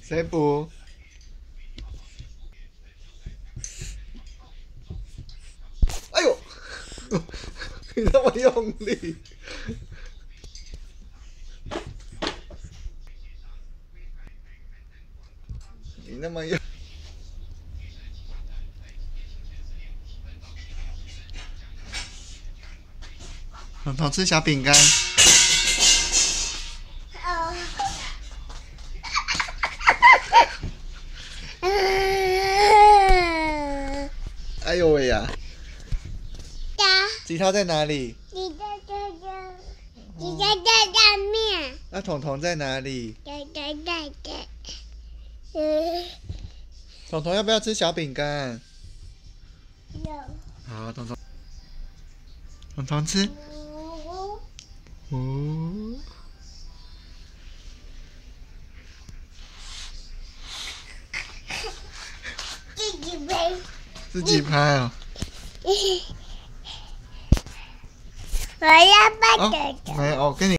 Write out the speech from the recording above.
谁补？哎呦！你那么用力！你那么用。彤彤吃小饼干。哎呦喂呀！吉他在哪里？ 吉他在上面。 那彤彤在哪里？彤彤要不要吃小饼干？好，彤彤吃。哦。自己拍哦。 我要拍的。 没有，我跟你。